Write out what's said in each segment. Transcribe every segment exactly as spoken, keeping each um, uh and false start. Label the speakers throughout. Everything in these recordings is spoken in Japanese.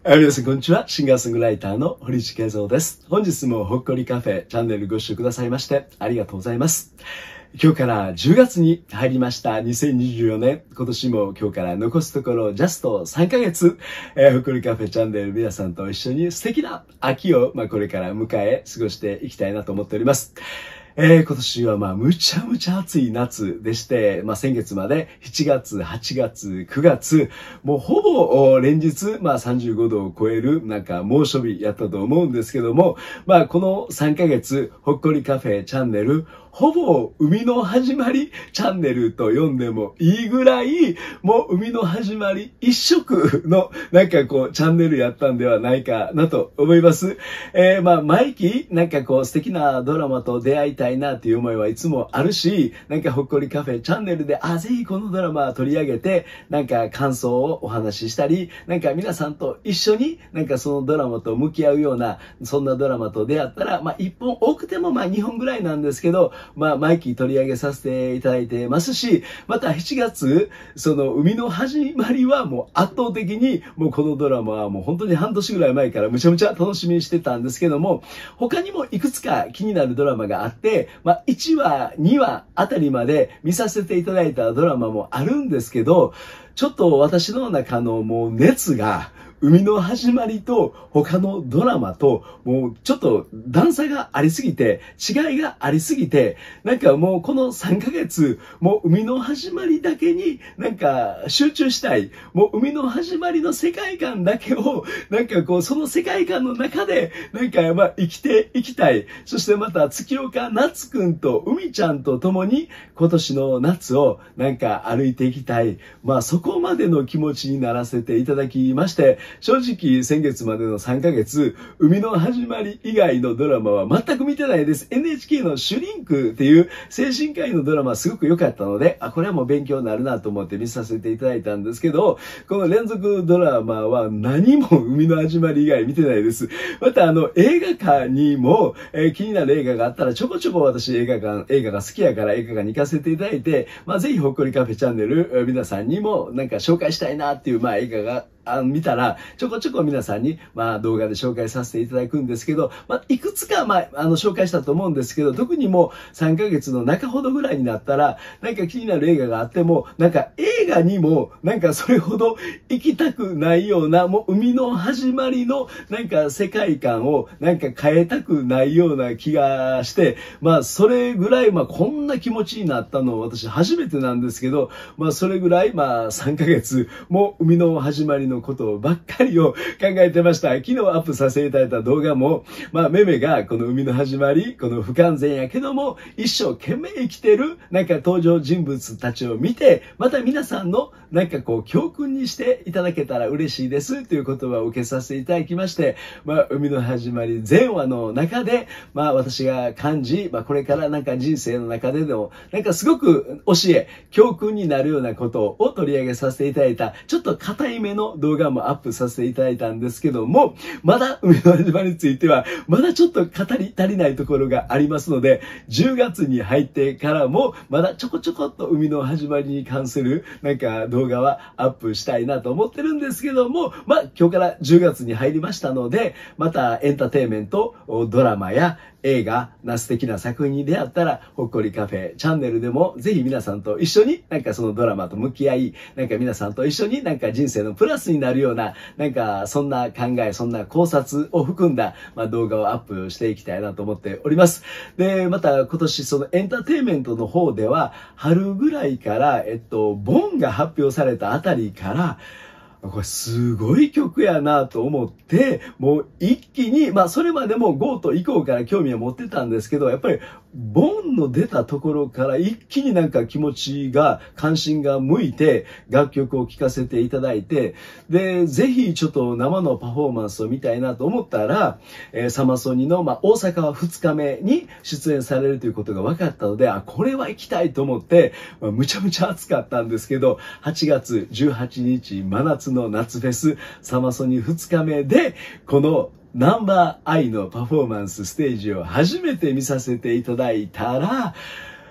Speaker 1: はい、皆さんこんにちは。シンガーソングライターの堀内慶三です。本日もほっこりカフェチャンネルご視聴くださいましてありがとうございます。今日からじゅうがつに入りましたにせんにじゅうよねん。今年も今日から残すところジャストさんかげつ、えー、ほっこりカフェチャンネル皆さんと一緒に素敵な秋を、まあ、これから迎え過ごしていきたいなと思っております。えー、今年はまあむちゃむちゃ暑い夏でして、まあ先月までしちがつ、はちがつ、くがつ、もうほぼ連日まあさんじゅうごどを超えるなんか猛暑日やったと思うんですけども、まあこのさんかげつほっこりカフェチャンネル、ほぼ海の始まりチャンネルと呼んでもいいぐらい、もう海の始まり一色のなんかこうチャンネルやったんではないかなと思います。えー、まあ毎期なんかこう素敵なドラマと出会いたいなっていう思いはいつもあるし、なんかほっこりカフェチャンネルで、あ、ぜひこのドラマ取り上げて、なんか感想をお話ししたり、なんか皆さんと一緒になんかそのドラマと向き合うような、そんなドラマと出会ったら、まあいっぽん多くてもまあにほんぐらいなんですけど、まあ、毎期取り上げさせていただいてますし、またしちがつ、その海の始まりはもう圧倒的に、もうこのドラマはもう本当に半年ぐらい前からむちゃむちゃ楽しみにしてたんですけども、他にもいくつか気になるドラマがあって、まあ、いちわ、にわあたりまで見させていただいたドラマもあるんですけど、ちょっと私の中のもう熱が、海の始まりと他のドラマともうちょっと段差がありすぎて、違いがありすぎて、なんかもうこのさんかげつ、もう海の始まりだけになんか集中したい。もう海の始まりの世界観だけを、なんかこうその世界観の中でなんかまあ生きていきたい。そしてまた月岡夏くんと海ちゃんと共に今年の夏をなんか歩いていきたい。まあそこまでの気持ちにならせていただきまして、正直先月までのさんかげつ、海の始まり以外のドラマは全く見てないです。エヌエイチケー のシュリンクっていう精神科医のドラマすごく良かったので、あ、これはもう勉強になるなと思って見させていただいたんですけど、この連続ドラマは何も海の始まり以外見てないです。またあの映画館にも、えー、気になる映画があったらちょこちょこ私映画館、映画が好きやから映画館に行かせていただいて、まあぜひほっこりカフェチャンネル、皆さんにもなんか紹介したいなっていうまあ映画があ見たら、ちょこちょこ皆さんに、まあ動画で紹介させていただくんですけど、まあいくつか、まあ、あの紹介したと思うんですけど、特にもうさんかげつの中ほどぐらいになったら、なんか気になる映画があっても、なんか映画にも、なんかそれほど行きたくないような、もう海の始まりの、なんか世界観を、なんか変えたくないような気がして、まあそれぐらい、まあこんな気持ちになったの私初めてなんですけど、まあそれぐらい、まあさんかげつ、もう海の始まりのことばっかりを考えてました。昨日アップさせていただいた動画も、まあ、メメがこの海の始まり、この不完全やけども、一生懸命生きてる、なんか登場人物たちを見て、また皆さんの、なんかこう、教訓にしていただけたら嬉しいです、という言葉を受けさせていただきまして、まあ、海の始まり全話の中で、まあ、私が感じ、まあ、これからなんか人生の中での、なんかすごく教え、教訓になるようなことを取り上げさせていただいた、ちょっと硬いめの動画もアップさせていただいたんですけども、まだ海の始まりについては、まだちょっと語り足りないところがありますので、じゅうがつに入ってからも、まだちょこちょこっと海の始まりに関する、なんか動画はアップしたいなと思ってるんですけども、まあ今日からじゅうがつに入りましたので、またエンターテインメント、ドラマや映画な素敵な作品に出会ったら、ほっこりカフェチャンネルでもぜひ皆さんと一緒になんかそのドラマと向き合い、なんか皆さんと一緒になんか人生のプラスになるような、なんかそんな考え、そんな考察を含んだ、まあ、動画をアップしていきたいなと思っております。で、また今年そのエンターテインメントの方では、春ぐらいから、えっと、ボンが発表されたあたりから、これすごい曲やなと思って、もう一気に、まあそれまでも ゴー と以降から興味は持ってたんですけど、やっぱりボンの出たところから一気になんか気持ちが、関心が向いて楽曲を聴かせていただいて、で、ぜひちょっと生のパフォーマンスを見たいなと思ったら、えー、サマソニの、まあ大阪はふつかめに出演されるということが分かったので、あ、これは行きたいと思って、まあ、むちゃむちゃ暑かったんですけど、はちがつじゅうはちにち真夏のの夏フェスサマソニふつかめでこのナンバーアイのパフォーマンスステージを初めて見させていただいたら、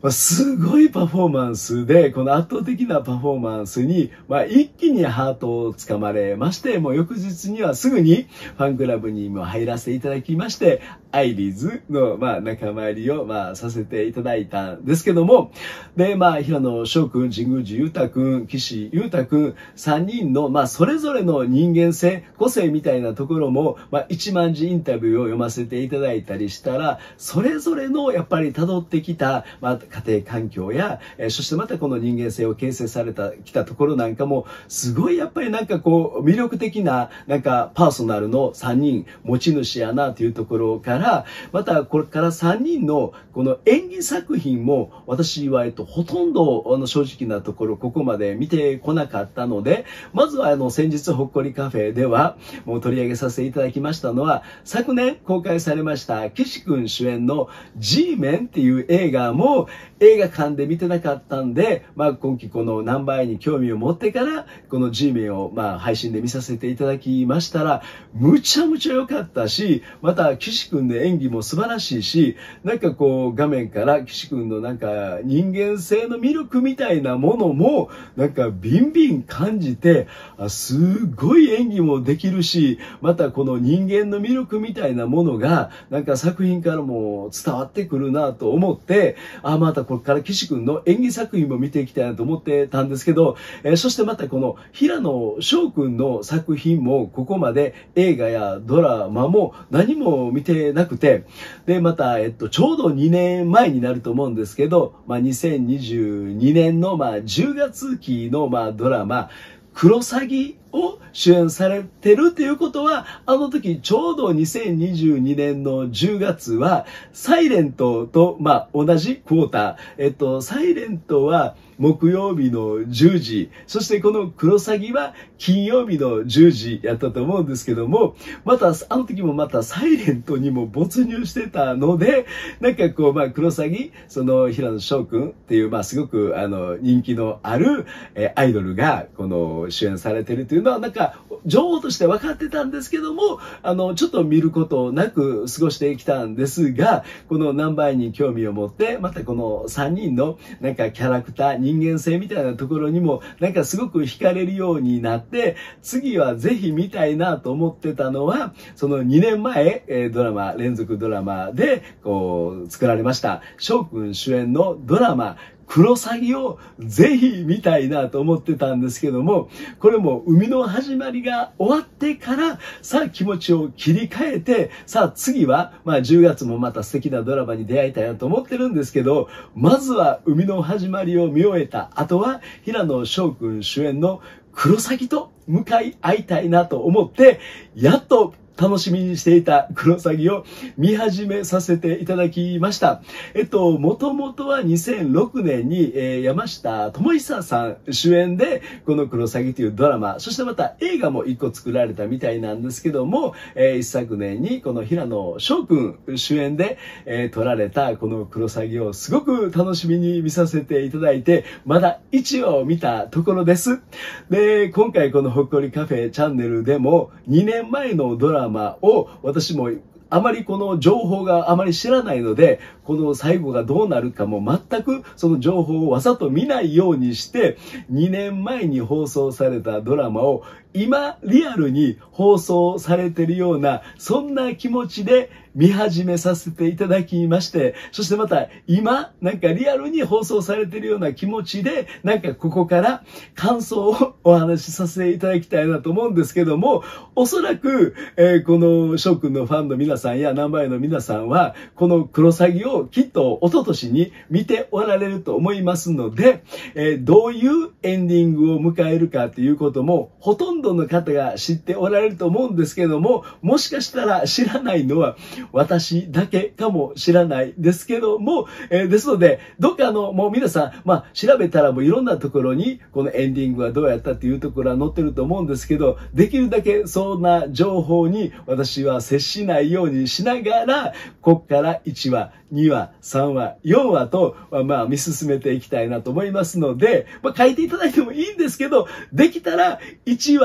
Speaker 1: まあ、すごいパフォーマンスで、この圧倒的なパフォーマンスに、まあ、一気にハートをつかまれまして、もう翌日にはすぐにファンクラブにも入らせていただきまして、アイリーズの、まあ、仲間入りを、まあ、させていただいたんですけども、で、まあ、平野翔くん、神宮寺裕太くん、岸裕太くん、さんにんの、まあ、それぞれの人間性、個性みたいなところも、まあ、一万字インタビューを読ませていただいたりしたら、それぞれの、やっぱり辿ってきた、まあ、家庭環境や、えー、そしてまたこの人間性を形成された、きたところなんかも、すごいやっぱりなんかこう、魅力的な、なんかパーソナルのさんにん持ち主やなというところから、またこれからさんにんのこの演技作品も、私はえっと、ほとんどあの正直なところ、ここまで見てこなかったので、まずはあの、先日ほっこりカフェでは、もう取り上げさせていただきましたのは、昨年公開されました、岸くん主演の G メンっていう映画も、映画館で見てなかったんで、まあ今期このナンバーに興味を持ってから、この G メンをまあ配信で見させていただきましたら、むちゃむちゃ良かったし、また岸くんの演技も素晴らしいし、なんかこう画面から岸くんのなんか人間性の魅力みたいなものも、なんかビンビン感じて、あ、すごい演技もできるし、またこの人間の魅力みたいなものが、なんか作品からも伝わってくるなと思って、あ、またこれから岸くんの演技作品も見ていきたいなと思ってたんですけど、えー、そしてまたこの平野翔くんの作品もここまで映画やドラマも何も見てなくて、で、また、えっと、ちょうどにねんまえになると思うんですけど、まあ、にせんにじゅうにねんの、まあ、じゅうがつ期の、まあ、ドラマ、クロサギを主演されてるっていうことは、あの時ちょうどにせんにじゅうにねんのじゅうがつは、サイレントと、まあ、同じクォーター。えっと、サイレントは木曜日のじゅうじ、そしてこのクロサギは金曜日のじゅうじやったと思うんですけども、また、あの時もまたサイレントにも没入してたので、なんかこう、まあ、クロサギ、その平野翔くんっていう、まあ、すごく、あの、人気のある、えー、アイドルが、この、主演されてるというのは、なんか、情報として分かってたんですけども、あの、ちょっと見ることなく過ごしてきたんですが、このナンバーに興味を持って、またこのさんにんの、なんかキャラクター、人間性みたいなところにも、なんかすごく惹かれるようになって、次はぜひ見たいなと思ってたのは、そのにねんまえ、えー、ドラマ、連続ドラマで、こう、作られました、翔くん主演のドラマ、クロサギをぜひ見たいなと思ってたんですけども、これも海の始まりが終わってから、さあ気持ちを切り替えて、さあ次は、まあじゅうがつもまた素敵なドラマに出会いたいなと思ってるんですけど、まずは海の始まりを見終えた後は、平野翔くん主演のクロサギと向かい合いたいなと思って、やっと楽しみにしていたクロサギを見始めさせていただきました。えっと、もともとはにせんろくねんに、えー、山下智久さん主演で、このクロサギというドラマ、そしてまた映画も一個作られたみたいなんですけども、えー、一昨年にこの平野翔くん主演で、えー、撮られたこのクロサギをすごく楽しみに見させていただいて、まだいちわを見たところです。で、今回このほっこりカフェチャンネルでもにねんまえのドラマを私もあまりこの情報があまり知らないので、この最後がどうなるかも全くその情報をわざと見ないようにして、にねんまえに放送されたドラマを今リアルに放送されているような、そんな気持ちで見始めさせていただきまして、そしてまた今なんかリアルに放送されているような気持ちで、なんかここから感想をお話しさせていただきたいなと思うんですけども、おそらく、えー、この翔くんのファンの皆さんやナンバーの皆さんは、このクロサギをきっと一昨年に見ておられると思いますので、えー、どういうエンディングを迎えるかということもほとんどの方が知っておられると思うんですけども、もしかしたら知らないのは私だけかもしれないですけども、えー、ですので、どっかのもう皆さん、まあ調べたらもういろんなところにこのエンディングはどうやったっていうところは載ってると思うんですけど、できるだけそんな情報に私は接しないようにしながら、こっからいちわ、にわ、さんわ、よんわと、まあ見進めていきたいなと思いますので、まあ書いていただいてもいいんですけど、できたらいちわ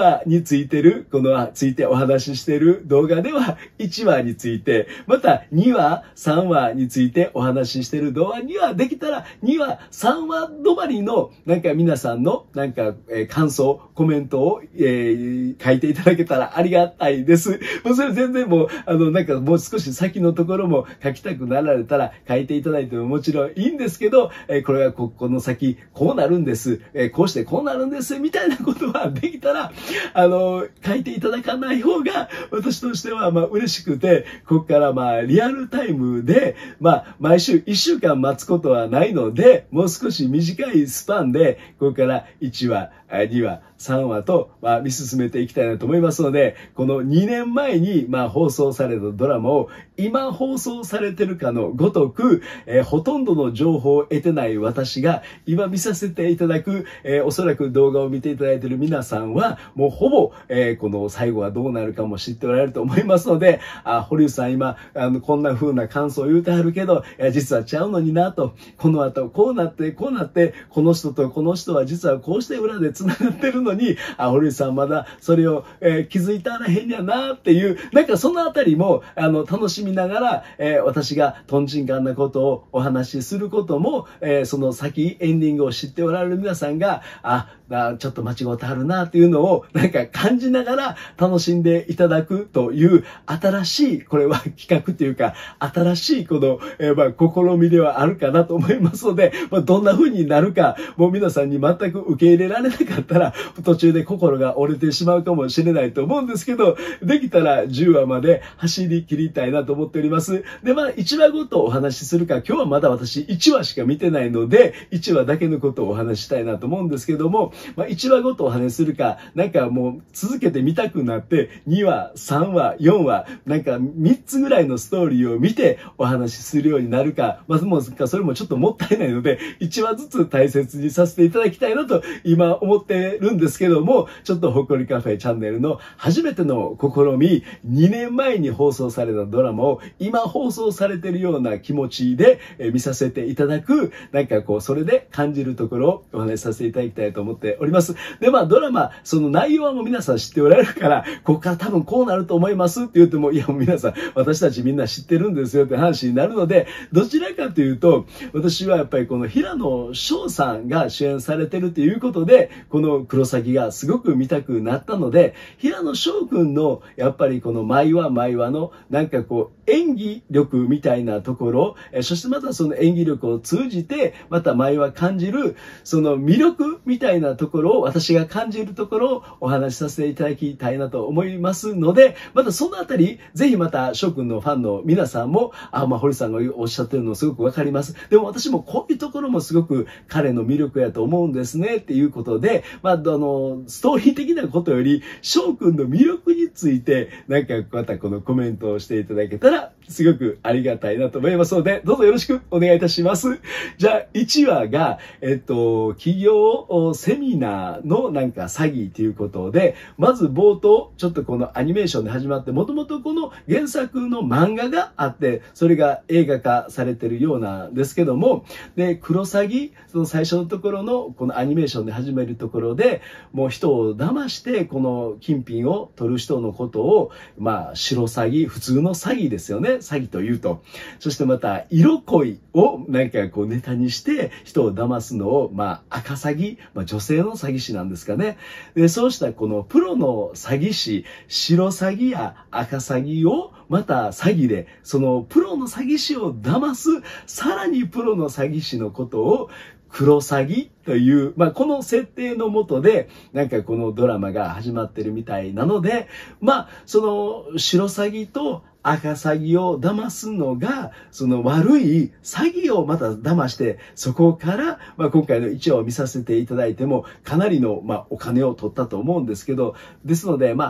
Speaker 1: わについてる、このついてお話ししている動画ではいちわについて、またにわ、さんわについてお話ししている動画にはできたらにわ、さんわ止まりのなんか皆さんのなんか、えー、感想、コメントを、えー、書いていただけたらありがたいです。もうそれ全然もう、あの、なんかもう少し先のところも書きたくなられたら書いていただいてももちろんいいんですけど、えー、これはここの先こうなるんです、えー、こうしてこうなるんですみたいなことはできたら、あの、書いていただかない方が私としてはまあ嬉しくて、ここからまあリアルタイムで、まあ毎週いっしゅうかん待つことはないので、もう少し短いスパンで、ここからいちわ、にわ、さんわと、まあ、見進めていきたいなと思いますので、このにねんまえに、まあ、放送されたドラマを今放送されてるかのごとく、えー、ほとんどの情報を得てない私が今見させていただく、えー、おそらく動画を見ていただいている皆さんは、もうほぼ、えー、この最後はどうなるかも知っておられると思いますので、あ、堀内さん今、あの、こんな風な感想を言うてはるけど、いや、実はちゃうのになと、この後こうなって、こうなって、この人とこの人は実はこうして裏で繋がってるのに、あ、堀内さんまだそれを、えー、気づいたらへんやなっていう、なんかそのあたりも、あの、楽しみながら、えー、私がトンチンカンなことをお話しすることも、えー、その先エンディングを知っておられる皆さんが、あ、あちょっと間違ってはるなっていうのを、なんか感じながら楽しんでいただくという、新しい、これは企画というか、新しいこの、えー、まあ、試みではあるかなと思いますので、まあ、どんな風になるか、もう皆さんに全く受け入れられなかったら、途中で心が折れてしまうかもしれないと思うんですけど、できたらじゅうわまで走り切りたいなと思っております。で、まあ、いちわごとお話しするか、今日はまだ私いちわしか見てないので、いちわだけのことをお話ししたいなと思うんですけども、まあ、いちわごとお話しするか、なんかもう続けて見たくなって、にわ、さんわ、よんわ、なんかみっつぐらいのストーリーを見てお話しするようになるか、まずもうそれもちょっともったいないので、いちわずつ大切にさせていただきたいなと今思ってるんですけども、ちょっとほっこりカフェチャンネルの初めての試み、にねんまえに放送されたドラマを今放送されているような気持ちで見させていただく、なんかこう、それで感じるところをお話しさせていただきたいと思っております。で、まあドラマ、その内容はもう皆さん知っておられるから、ここから多分こうなると思いますって言っても、いやもう皆さん、私たちみんな知ってるんですよって話になるので、どちらかというと、私はやっぱりこの平野翔さんが主演されてるということで、このクロサギがすごく見たくなったので、平野翔くんのやっぱりこの毎話毎話のなんかこう演技力みたいなところ、えそしてまたその演技力を通じてまた毎話感じるその魅力みたいなところを、私が感じるところをお話しさせていただきたいなと思いますので、またそのあたりぜひまた翔くんのファンの皆さんも、あ、まあ堀さんがおっしゃってるのすごくわかります。でも私もこういうところもすごく彼の魅力やと思うんですねっていうことで、まあ、あのストーリー的なことより翔くんの魅力についてなんかまたこのコメントをしていただけたらすごくありがたいなと思いますので、どうぞよろしくお願いいたします。じゃあいちわが、えっと、企業セミナーのなんか詐欺ということで、まず冒頭ちょっとこのアニメーションで始まって、もともとこの原作の漫画があって、それが映画化されてるようなんですけども、で、クロサギ、その最初のところのこのアニメーションで始めるところで、もう人を騙してこの金品を取る人のことを、まあ、白詐欺、普通の詐欺ですよね。詐欺というと。そしてまた、色恋をなんかこうネタにして人を騙すのを、まあ、赤詐欺、まあ、女性の詐欺師なんですかね。で、そうしたこのプロの詐欺師、白詐欺や赤詐欺をまた詐欺で、そのプロの詐欺師を騙す、さらにプロの詐欺師のことを黒詐欺という、まあ、この設定のもとで、なんかこのドラマが始まってるみたいなので、まあ、その白詐欺と赤詐欺を騙すのが、その悪い詐欺をまた騙して、そこから、まあ、今回のいちわを見させていただいても、かなりの、まあ、お金を取ったと思うんですけど、ですので、まあ、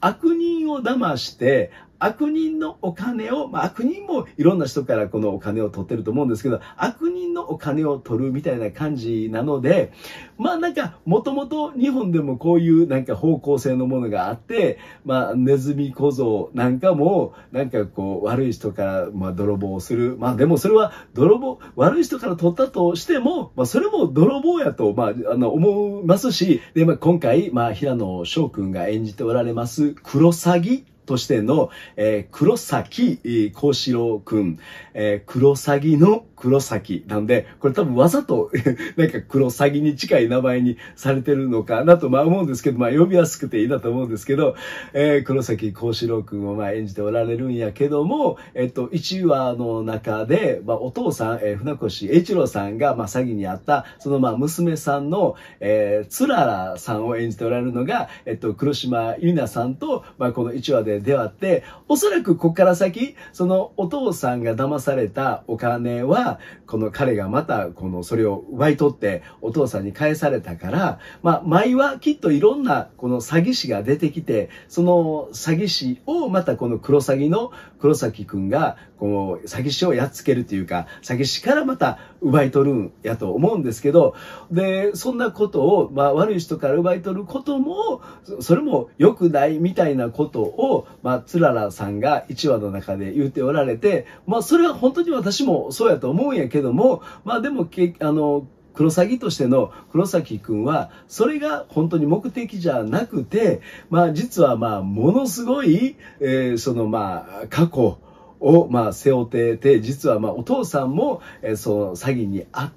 Speaker 1: 悪人を騙して、悪人のお金を、まあ、悪人もいろんな人からこのお金を取ってると思うんですけど、悪人のお金を取るみたいな感じなので、まあなんか、もともと日本でもこういうなんか方向性のものがあって、まあネズミ小僧なんかも、なんかこう悪い人からまあ泥棒をする。まあでもそれは泥棒、悪い人から取ったとしても、まあそれも泥棒やと、まああの思いますし、で、まあ今回、まあ平野翔くんが演じておられますクロサギとしての、えー、黒崎幸四郎くん、えー、黒サギの黒崎なんで、これ多分わざとなんか黒サギに近い名前にされてるのかなとまあ思うんですけど、まあ呼びやすくていいなと思うんですけど、えー、黒崎幸四郎くんをまあ演じておられるんやけども、えっと、いちわの中で、まあお父さん、えー、船越英一郎さんがまあ詐欺にあった、そのまあ娘さんの、えー、つららさんを演じておられるのが、えっと、黒島ゆりなさんと、まあこのいちわで出会って、おそらくここから先、そのお父さんが騙されたお金は、この彼がまた、この、それを奪い取ってお父さんに返されたから、まあ、前はきっといろんな、この詐欺師が出てきて、その詐欺師をまたこの黒詐欺の黒崎くんが、この詐欺師をやっつけるというか、詐欺師からまた奪い取るんやと思うんですけど、で、そんなことを、まあ、悪い人から奪い取ることも、それも良くないみたいなことを、まあ、つららさんがいちわの中で言っておられて、まあ、それは本当に私もそうやと思うんやけども、まあ、でも、け、あの、黒サギとしての黒崎くんは、それが本当に目的じゃなくて、まあ、実はまあ、ものすごい、えー、そのまあ、過去、を、まあ、背負ってて、実は、まあ、お父さんも、えー、その、詐欺にあって、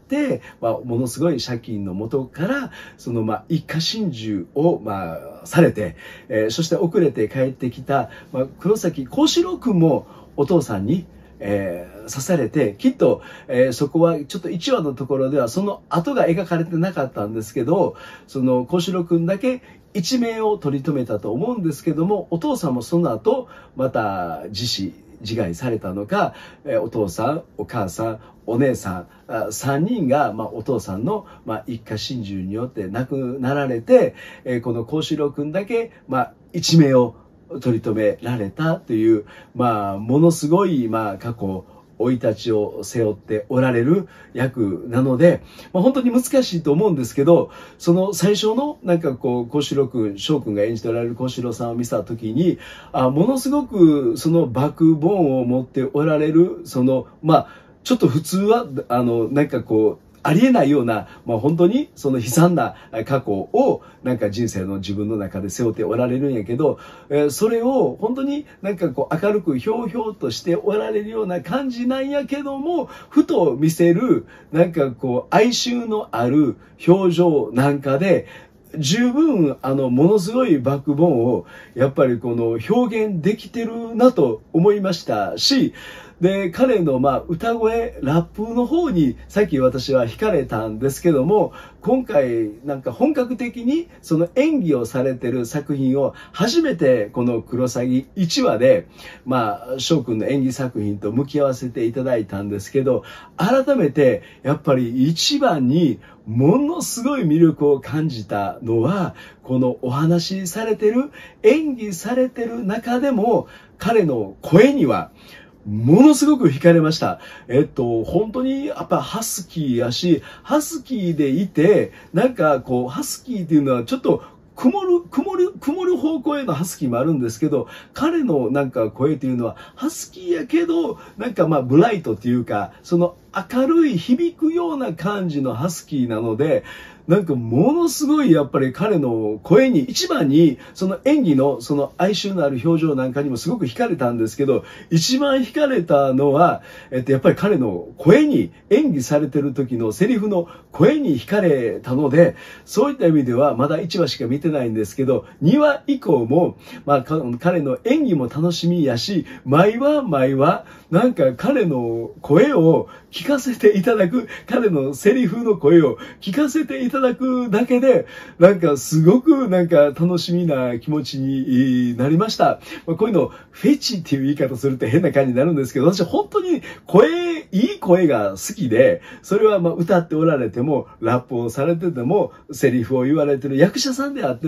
Speaker 1: まあ、ものすごい借金の元から、その、まあ、一家心中を、まあ、されて、えー、そして遅れて帰ってきた、まあ、黒崎幸四郎くんも、お父さんに、えー、刺されて、きっと、えー、そこはちょっといちわのところではその後が描かれてなかったんですけど、その幸四郎くんだけ一命を取り留めたと思うんですけども、お父さんもその後、また自死、自害されたのか、えー、お父さん、お母さん、お姉さん、さんにんが、まあ、お父さんの、まあ、一家心中によって亡くなられて、えー、この幸四郎くんだけ、まあ、一命を取り留められたという、まあ、ものすごい、まあ、過去、生い立ちを背負っておられる役なので、まあ、本当に難しいと思うんですけど、その最初のなんかこう、幸四郎くん、翔くんが演じておられる幸四郎さんを見たときに、あ、ものすごくそのバックボーンを持っておられる、その、まあ、ちょっと普通は、あの、なんかこう、ありえないような、まあ本当にその悲惨な過去をなんか人生の自分の中で背負っておられるんやけど、えー、それを本当になんかこう明るくひょうひょうとしておられるような感じなんやけども、ふと見せるなんかこう哀愁のある表情なんかで、十分、あの、ものすごいバックボーンを、やっぱりこの表現できてるなと思いましたし、で、彼のまあ歌声、ラップの方にさっき私は惹かれたんですけども、今回なんか本格的にその演技をされてる作品を初めてこのクロサギいちわで、まあ、翔くんの演技作品と向き合わせていただいたんですけど、改めてやっぱり一番にものすごい魅力を感じたのは、このお話しされてる、演技されてる中でも彼の声にはものすごく惹かれました。えっと、本当にやっぱハスキーやし、ハスキーでいて、なんかこう、ハスキーっていうのはちょっと曇る、曇る、曇る方向へのハスキーもあるんですけど、彼のなんか声っていうのはハスキーやけど、なんかまあブライトっていうか、その明るい響くような感じのハスキーなので、なんかものすごいやっぱり彼の声に一番にその演技のその哀愁のある表情なんかにもすごく惹かれたんですけど、一番惹かれたのは、えっとやっぱり彼の声に、演技されてる時のセリフの声に惹かれたので、そういった意味ではまだいちわしか見てないんですけど、にわ以降も、まあ彼の演技も楽しみやし、毎話毎話なんか彼の声を聞かせていただく、彼のセリフの声を聞かせていただくだけで、なんかすごくなんか楽しみな気持ちになりました。まあ、こういうのフェチっていう言い方すると変な感じになるんですけど、私本当に声、いい声が好きで、それはまあ歌っておられても、ラップをされてても、セリフを言われてる役者さんであっても、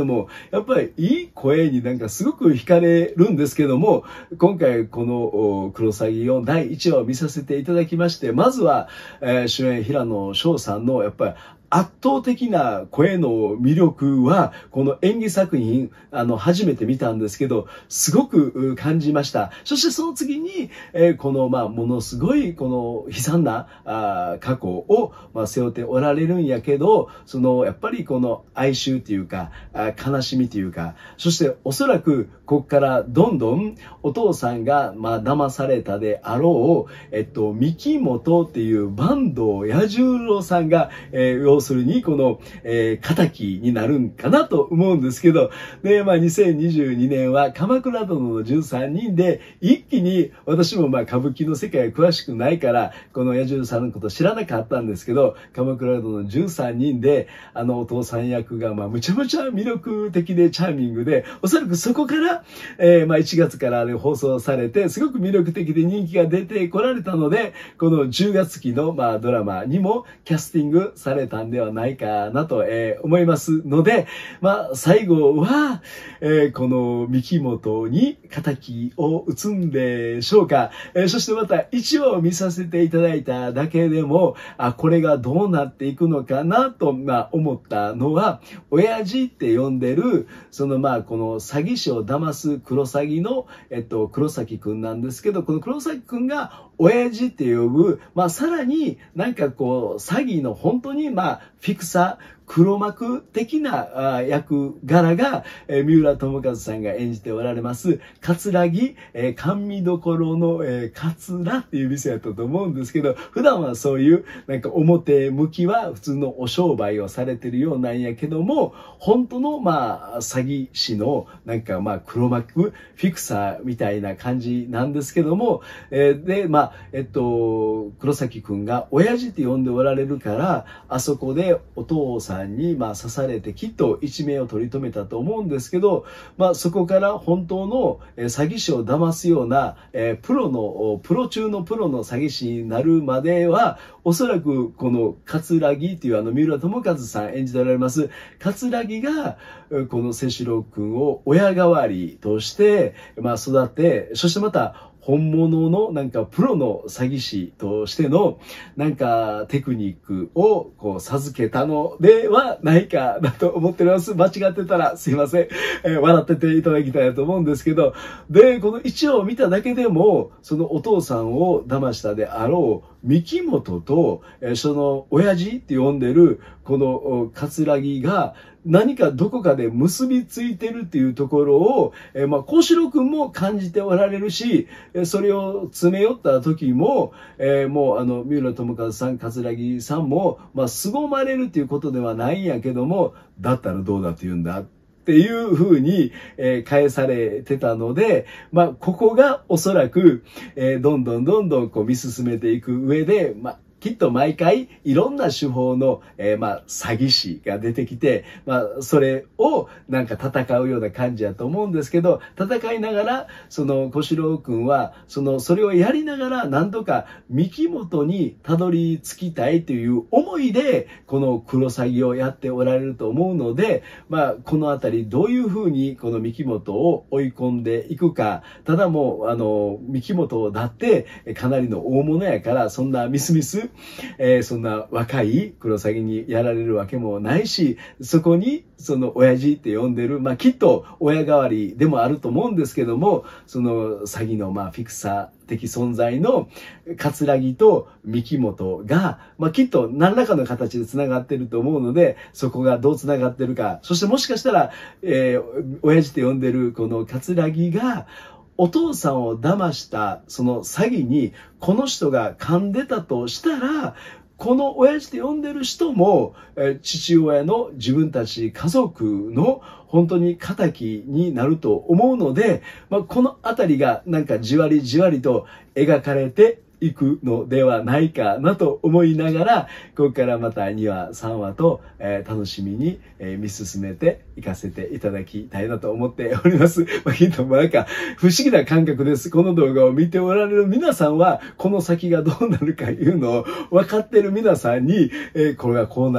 Speaker 1: やっぱりいい声になんかすごく惹かれるんですけども、今回このクロサギをだいいちわを見させていただきまして、まずは、えー、主演平野翔さんのやっぱり圧倒的な声の魅力は、この演技作品、あの、初めて見たんですけど、すごく感じました。そしてその次に、えー、この、まあ、ものすごい、この悲惨な、あ過去を、まあ、背負っておられるんやけど、その、やっぱりこの哀愁っていうか、あ悲しみっていうか、そしておそらく、ここからどんどんお父さんが、まあ、騙されたであろう、えっと、三木本っていう坂東彌十郎さんが、えー、要するに、この、えー、敵になるんかなと思うんですけど、で、まあ、にせんにじゅうにねんは、鎌倉殿のじゅうさんにんで、一気に、私もまあ、歌舞伎の世界詳しくないから、この彌十郎さんのこと知らなかったんですけど、鎌倉殿のじゅうさんにんで、あのお父さん役が、まあ、むちゃむちゃ魅力的でチャーミングで、おそらくそこから、えー、まあ、いちがつから、ね、放送されて、すごく魅力的で人気が出てこられたので、このじゅうがつ期の、まあ、ドラマにもキャスティングされたんではないかなと、えー、思いますので、まあ、最後は、えー、この三木本に敵を打つんでしょうか。えー、そしてまたいちわを見させていただいただけでも、あ、これがどうなっていくのかなと、まあ、思ったのは、親父って呼んでる、そのまあ、この詐欺師を騙すクロサギの、えっと、黒崎くんなんですけど、この黒崎くんが親父って呼ぶ、まあ、さらになんかこう、詐欺の本当にまあ、フィクサー、黒幕的な役柄が、えー、三浦友和さんが演じておられます、桂木、えー、甘味どころの、えー、桂っていう店やったと思うんですけど、普段はそういう、なんか表向きは普通のお商売をされてるようなんやけども、本当の、まあ、詐欺師の、なんかまあ、黒幕、フィクサーみたいな感じなんですけども、えー、で、まあ、えっと、黒崎くんが親父って呼んでおられるから、あそこでお父さんにまあ刺されてきっと一命を取り留めたと思うんですけど、まあ、そこから本当の詐欺師を騙すような、えー、プロのプロ中のプロの詐欺師になるまでは、おそらくこの桂木っていうあの三浦友和さん演じておられます桂木がこの清志郎君を親代わりとしてまあ育て、そしてまた本物のなんかプロの詐欺師としてのなんかテクニックをこう授けたのではないかなと思っております。間違ってたらすいません。えー、笑ってていただきたいと思うんですけど、で、この一話を見ただけでも、そのお父さんを騙したであろう三木本と、えー、その親父って呼んでるこの桂木が何かどこかで結びついてるっていうところを、えー、まあ、幸四郎くんも感じておられるし、それを詰め寄った時も、えー、もうあの、三浦友和さん、桂木さんも、まあ、凄まれるっていうことではないんやけども、だったらどうだって言うんだっていう風に、えー、返されてたので、まあ、ここがおそらく、えー、どんどんどんどんこう見進めていく上で、まあ、きっと毎回いろんな手法の、えー、まあ、詐欺師が出てきて、まあ、それをなんか戦うような感じやと思うんですけど、戦いながら、その小四郎くんは、その、それをやりながら、なんとか三木本にたどり着きたいという思いで、このクロサギをやっておられると思うので、まあ、このあたりどういうふうにこの三木本を追い込んでいくか、ただもう、あの、三木本だって、かなりの大物やから、そんなミスミス、えー、そんな若いクロサギにやられるわけもないし、そこにその親父って呼んでる、まあきっと親代わりでもあると思うんですけども、その詐欺のまあフィクサー的存在の桂木と三木本が、まあきっと何らかの形で繋がってると思うので、そこがどう繋がってるか、そしてもしかしたら、えー、親父って呼んでるこの桂木が、お父さんを騙したその詐欺にこの人が噛んでたとしたら、この親父と呼んでる人も、え父親の自分たち家族の本当に仇になると思うので、まあ、このあたりがなんかじわりじわりと描かれていくのではないかなと思いながら、ここからまたにわ、さんわと、えー、楽しみに、えー、見進めていかせていただきたいなと思っております。まあ、きっともうなんか不思議な感覚です。この動画を見ておられる皆さんは、この先がどうなるかいうのを分かってる皆さんに、えー、これがこうなるん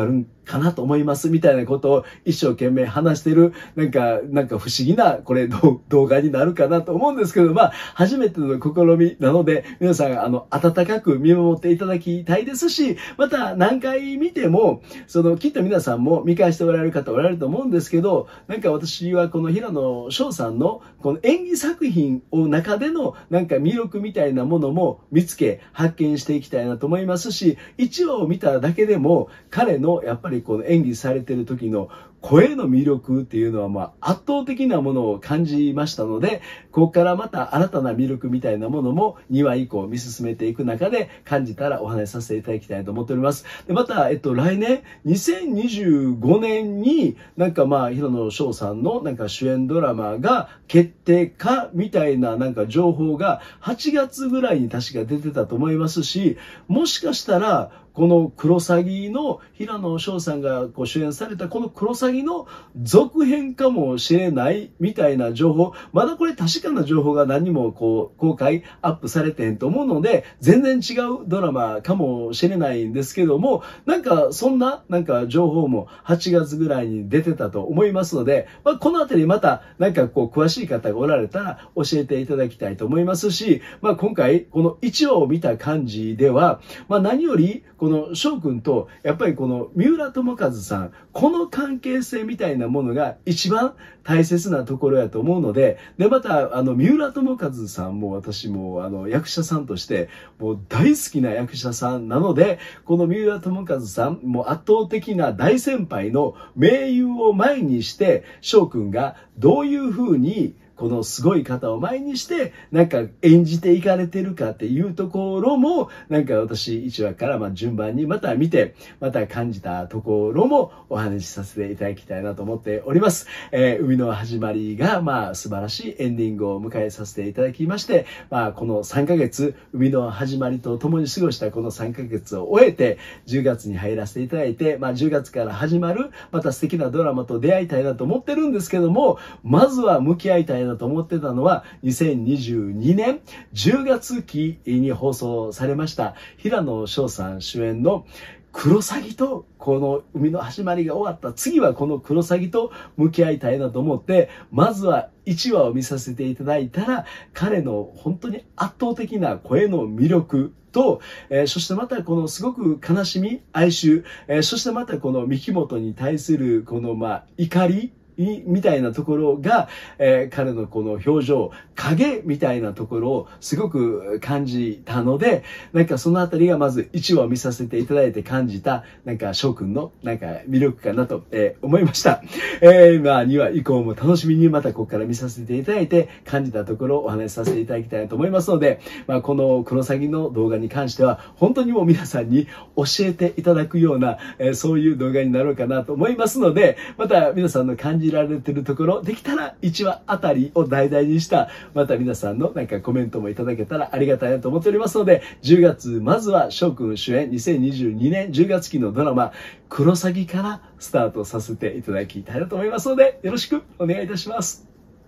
Speaker 1: かなと思いますみたいなことを一生懸命話してる、なんか、なんか不思議な、これ動画になるかなと思うんですけど、まあ、初めての試みなので、皆さん、あの、温かく見守っていただきたいですし、また何回見ても、その、きっと皆さんも見返しておられる方おられると思うんですけど、なんか私はこの平野翔さんの、この演技作品を中での、なんか魅力みたいなものも見つけ、発見していきたいなと思いますし、いちわを見ただけでも、彼のやっぱりこの演技されてる時の声の魅力っていうのはまあ圧倒的なものを感じましたので、ここからまた新たな魅力みたいなものもにわ以降見進めていく中で感じたらお話しさせていただきたいと思っております。で、また、えっと、来年、にせんにじゅうごねんになんかまあ、平野翔さんのなんか主演ドラマが決定かみたいななんか情報がはちがつぐらいに確か出てたと思いますし、もしかしたら、このクロサギの平野翔さんがこう主演されたこのクロサギの続編かもしれないみたいな情報、まだこれ確かな情報が何もこう公開アップされてへんと思うので、全然違うドラマかもしれないんですけども、なんかそんななんか情報もはちがつぐらいに出てたと思いますので、まあ、このあたりまたなんかこう詳しい方がおられたら教えていただきたいと思いますし、まあ、今回このいちわを見た感じでは、まあ、何よりこの翔くんとやっぱりこの三浦友和さん、この関係性みたいなものが一番大切なところやと思うので、でまたあの三浦友和さんも私もあの役者さんとしてもう大好きな役者さんなので、この三浦友和さんもう圧倒的な大先輩の盟友を前にして翔くんがどういうふうにこのすごい方を前にしてなんか演じていかれてるかっていうところもなんか私いちわからまあ順番にまた見てまた感じたところもお話しさせていただきたいなと思っております。えー、海の始まりがまあ素晴らしいエンディングを迎えさせていただきまして、まあこのさんかげつ海の始まりと共に過ごしたこのさんかげつを終えてじゅうがつに入らせていただいて、まあじゅうがつから始まるまた素敵なドラマと出会いたいなと思ってるんですけども、まずは向き合いたいなと思ってたのはにせんにじゅうにねんじゅうがつ期に放送されました平野翔さん主演のクロサギとこの海の始まりが終わった次はこのクロサギと向き合いたいなと思って、まずはいちわを見させていただいたら彼の本当に圧倒的な声の魅力と、えー、そしてまたこのすごく悲しみ哀愁、えー、そしてまたこの三木本に対するこのまあ怒りみたいなところが、えー、彼のこの表情、影みたいなところをすごく感じたので、なんかそのあたりがまずいちわを見させていただいて感じた、なんか翔くんのなんか魅力かなと、えー、思いました。えー、まあにわ以降も楽しみにまたここから見させていただいて感じたところをお話しさせていただきたいと思いますので、まあこのクロサギの動画に関しては本当にもう皆さんに教えていただくような、えー、そういう動画になろうかなと思いますので、また皆さんの感じられてるところできたらいちわあたりを題材にしたまた皆さんのなんかコメントもいただけたらありがたいなと思っておりますので、じゅうがつまずは翔くん主演にせんにじゅうにねんじゅうがつ期のドラマクロサギからスタートさせていただきたいなと思いますので、よろしくお願いいたします。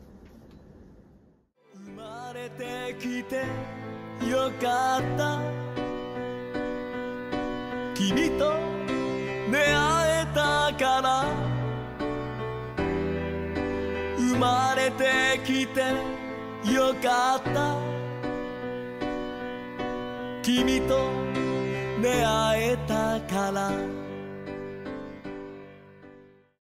Speaker 1: 生まれてきてよかった、君と出会えたから生まれてきてよかった、君と出会えたから